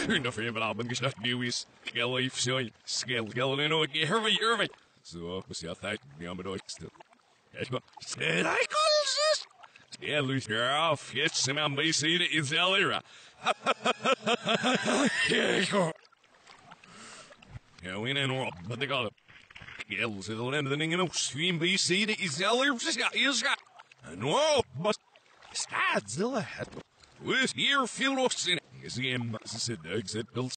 Enough of it, men geschnacht nieuws. Gelief, zo. Skellen en ook. Hervé. Zo, we zien altijd. Ja, maar nooit stil. Kijk maar. Stel hij kolses. Ja, luister af. Je zijn aan bezig in Zellera. Kijk hoor. Ja, we zijn erop. Wat ik al heb. Geld zit al in de dingen op. Swim bezig in Zellera. Ja, schat. No, maar. Staat Zellera. We is hier veel of zin. Je ziet hem. Ze zit